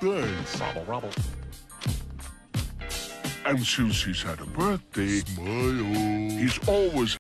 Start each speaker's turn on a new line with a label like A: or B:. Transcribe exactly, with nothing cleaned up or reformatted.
A: Thanks.
B: Robble, robble.
A: And since he's had a birthday, my oh, he's always